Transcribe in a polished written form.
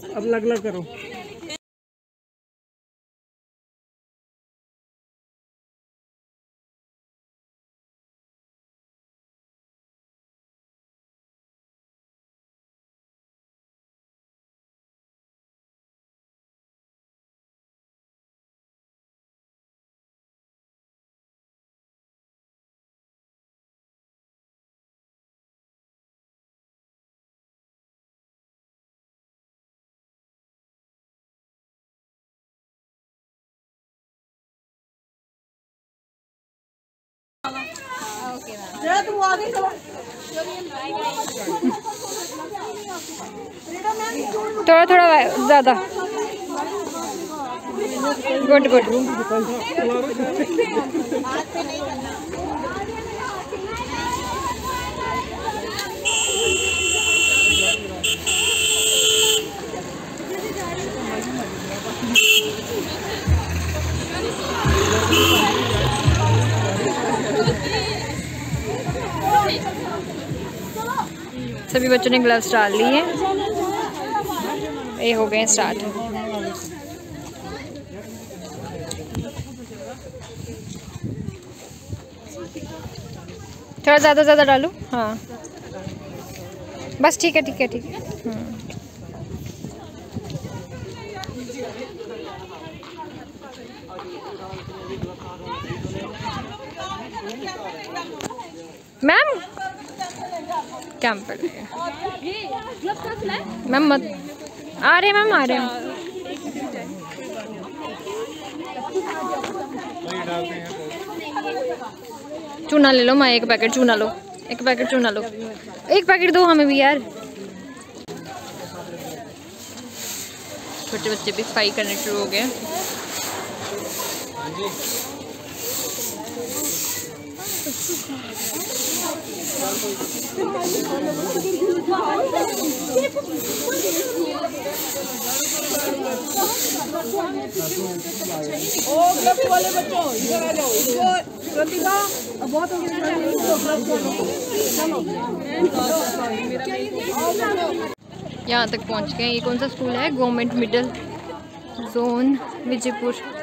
अब लग लग करो। थोड़ा थोड़ा ज्यादा। Good good. सभी बच्चों ने ग्लव्स डाल लिए, ये हो गए स्टार्ट। थोड़ा ज़्यादा डालूं? हाँ बस ठीक है ठीक है ठीक है। मैम कैंप पे मैम मत आ रहे मैम आ रहे हैं। चूना ले लो माँ, एक पैकेट चूना लो, एक पैकेट चूना लो, एक पैकेट दो हमें भी यार। छोटे बच्चे भी सफाई करने शुरू हो गए। वाले बच्चों इधर आ जाओ, प्रतिभा बहुत हो गया। यहाँ तक पहुँच गए। ये कौन सा स्कूल है? Government middle zone Vijaypur.